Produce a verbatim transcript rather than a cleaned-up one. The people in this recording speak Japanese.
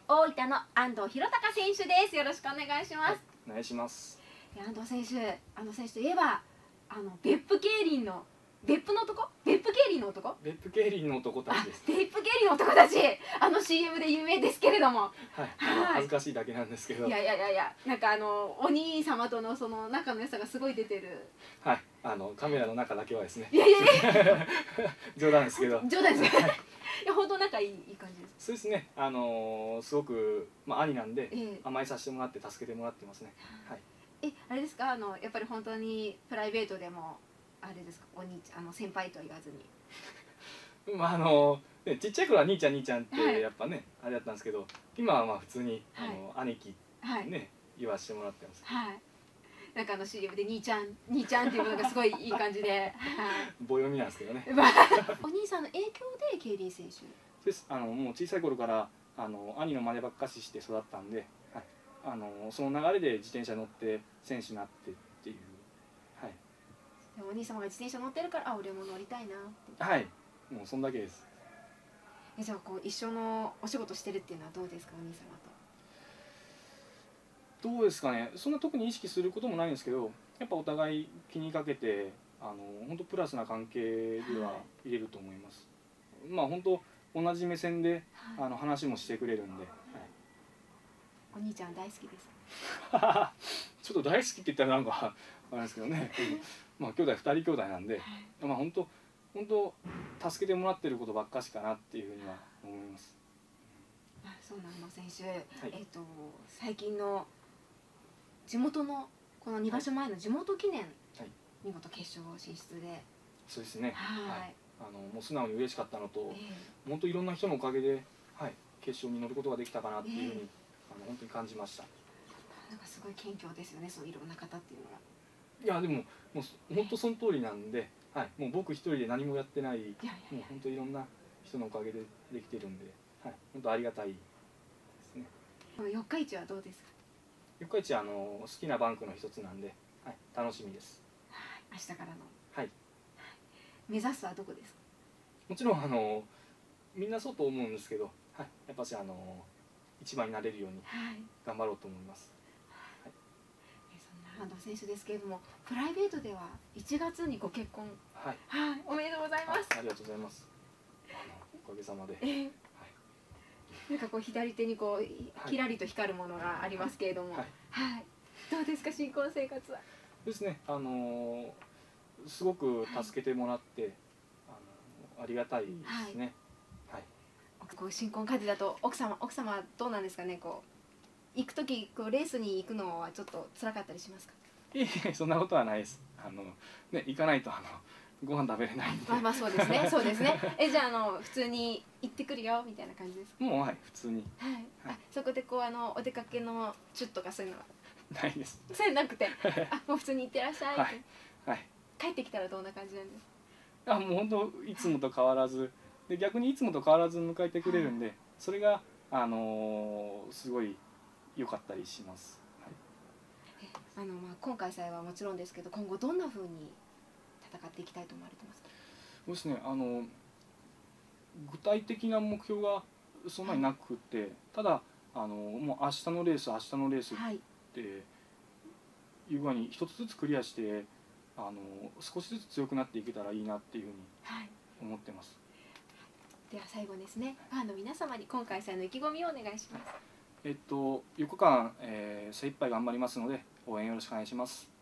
大分の安藤弘隆選手です。よろしくお願いします。はい、 お願いします。 安藤選手、安藤選手といえばあの別府競輪の別府の男、別府競輪の男、 別府競輪の男たちです。 別府競輪の男たち、あの シーエム で有名ですけれども、 はい、あの恥ずかしいだけなんですけど。 いやいやいやいや、なんかあのお兄様とのその仲の良さがすごい出てる。 はい、あのカメラの中だけはですね。 いやいやいや、 冗談ですけど。 冗談ですね。いや本当仲いいいい感じです。 そうですね。あのー、すごくまあ兄なんで、 ええ、 甘えさせてもらって助けてもらってますね。はい。 え、あれですか、あのやっぱり本当にプライベートでもあれですか、お兄ちゃん、あの先輩とは言わずに。 まああのね、ちっちゃい頃は兄ちゃん兄ちゃんってやっぱね、はい、あれだったんですけど、今はまあ普通に、はい、あの兄貴ね、はい、言わせてもらってます。 はい。なんかあの シーエム で兄ちゃん兄ちゃんっていうのがすごいいい感じで、はい、 棒読みなんですけどね。 お兄さんの影響で競輪選手です。あのもう小さい頃からあの兄の真似ばっかしして育ったんで、はい、あのその流れで自転車乗って選手になってっていう、はい。 でもお兄様が自転車乗ってるから、あ、俺も乗りたいなって。 はい、もうそんだけです。 え、じゃあこう一緒のお仕事してるっていうのはどうですか、お兄様と。 どうですかね、そんな特に意識することもないんですけど、やっぱお互い気にかけて、あの本当プラスな関係では入れると思います。はい、まあ本当同じ目線で、はい、あの話もしてくれるんで、はい、 お兄ちゃん大好きです。 ちょっと大好きって言ったらなんかあれですけどね。まあ兄弟ふたり兄弟なんで、はい、まあ本当本当助けてもらってることばっかしかなっていうふうには思います。 あ、そうなの選手、はい、えっと最近の地元のこのにばしょまえの地元記念、はい、見事決勝進出で。 そうですね。 はい、はい、 あのもう素直に嬉しかったのと、 えー、 本当いろんな人のおかげで、はい、決勝に乗ることができたかなっていうふうに、えー、あの本当に感じました。 なんかすごい謙虚ですよね、そういろんな方っていうのは。 いやでももう本当その通りなんで、はい、もう僕一人で何もやってない、いやいやいや、もう本当いろんな人のおかげでできてるんで、はい、本当ありがたいですね。 四日市はどうですか。 四日市はあの好きなバンクの一つなんで、はい、楽しみです。 はい、明日からの。 はい。 目指すはどこですか。 もちろんあのみんなそうと思うんですけど、はい、やっぱしあの一番になれるように頑張ろうと思います。 はい。はい、そんな安藤選手ですけれども、プライベートではいちがつにご結婚。 はい。 はい、おめでとうございます。 ありがとうございます。あのおかげさまで。 えーなんかこう左手にこうキラリと光るものがありますけれども、はい、はい、どうですか新婚生活は。 ですね、あのすごく助けてもらって、はい、あのありがたいですね。はい。 はい、こう新婚家庭だと奥様奥様はどうなんですかね、こう行く時こうレースに行くのはちょっと辛かったりしますか。 いえいえ、そんなことはないです。あのね、行かないとあのご飯食べれないんで。 まあまあそうですね、そうですね。え、じゃああの普通に行ってくるよみたいな感じですか。 もうはい、普通に。 はい。あ、そこでこうあのお出かけのチュッとかそういうのはないです。 そういうのなくて、あ、もう普通に行ってらっしゃい。 はい。はい。 帰ってきたらどんな感じなんですか。 あ、もう本当いつもと変わらず、で逆にいつもと変わらず迎えてくれるんで、それがあのー、すごい良かったりします。はい。 あのまあ今回祭はもちろんですけど、今後どんな風に戦っていきたいと思われてますか。 そうですね、あの具体的な目標がそんなになくて、はい、ただあのもう明日のレース明日のレースっていう具合に一つずつクリアしてあの少しずつ強くなっていけたらいいなっていうふうに思ってます。 はい、では最後ですね、ファンの皆様に今回祭の意気込みをお願いします。 えっとよっかかん、えー、精一杯頑張りますので応援よろしくお願いします。